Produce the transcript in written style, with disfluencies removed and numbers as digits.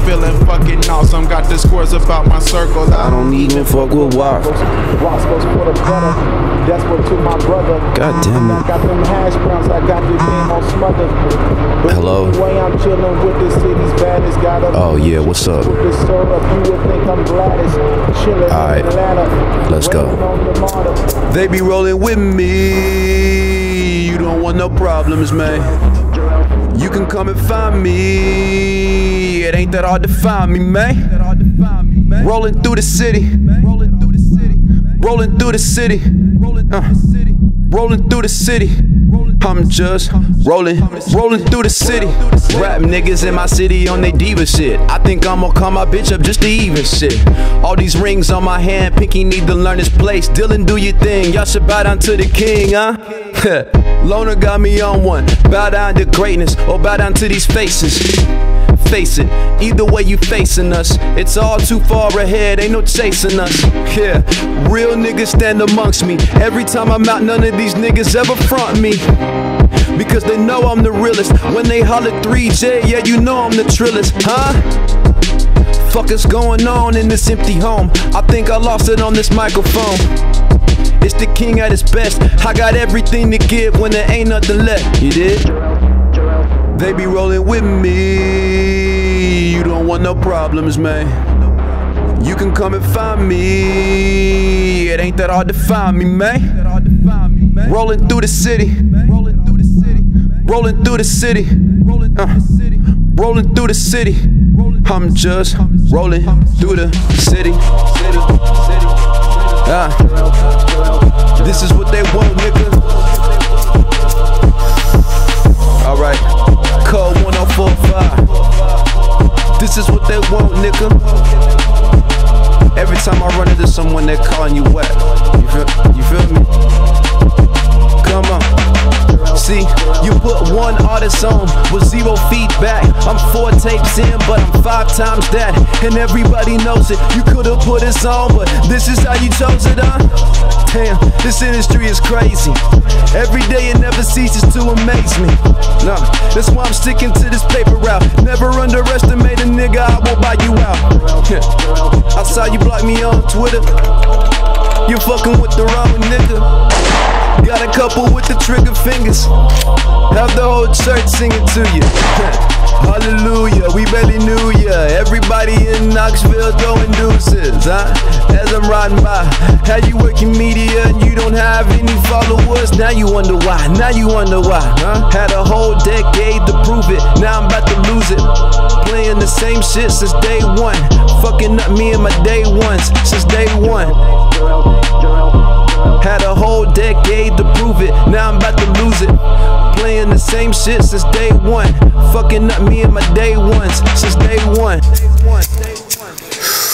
feeling fucking awesome. Got the squares about my circle. I don't even fuck with WAP. Roscoe's for the brother. Desperate to my brother. God damn I it. got them hash browns. I got your game on smothered. Hello? The way I'm chilling with the city's baddest. Got a Oh yeah, what's up? with the syrup. You would think I'm Gladys. Chilling Alright, in Atlanta. let's go. Waiting on the martyr. They be rolling with me. You don't want no problems, man. You can come and find me. It ain't that hard to find me, man. Rolling through the city. Rolling through the city. Rolling through the city. Rolling through the city. I'm just rolling through the city. Rap niggas in my city on they diva shit. I think I'ma call my bitch up just to even shit. All these rings on my hand, Pinky need to learn his place. Dylan, do your thing, y'all should bow down to the king, huh? Loner got me on one. Bow down to greatness or bow down to these faces. Face it, either way you facing us, it's all too far ahead, ain't no chasing us. Yeah, real niggas stand amongst me. Every time I'm out, none of these niggas ever front me, because they know I'm the realest. When they holler 3J, yeah, you know I'm the trillest, huh? Fuck is going on in this empty home? I think I lost it on this microphone. It's the king at his best. I got everything to give when there ain't nothing left. You did? They be rolling with me. You don't want no problems, man. You can come and find me. It ain't that hard to find me, man. Rolling through the city. Rolling through the city. Rolling through the city. Rolling through the city. I'm just rolling through the city. This is what they want, nigga. Alright, code 1045. This is what they want, nigga. Every time I run into someone, they're calling you wet. You feel me? Come on. See, you put one artist on with 0 feedback. I'm 4 tapes in, but I'm 5 times that. And everybody knows it. You could've put us on, but this is how you chose it, huh? Damn, this industry is crazy. Every day it never ceases to amaze me. No, that's why I'm sticking to this paper route. Never underestimate a nigga, I will buy you out. I saw you block me on Twitter. You fucking with the wrong nigga. Got a couple with the trigger fingers. Have the whole church singing to you. Hallelujah, we barely knew ya. Everybody in Knoxville throwing deuces, huh? As I'm riding by, how you working media and you don't have any followers? Now you wonder why, now you wonder why, huh? Had a whole decade to prove it, now I'm about to lose it. Playing the same shit since day one. Fucking up me and my day ones since day one. Had a whole decade to prove it, now I'm about to lose it. Playing the same shit since day one. Fucking up me and my day ones since day one.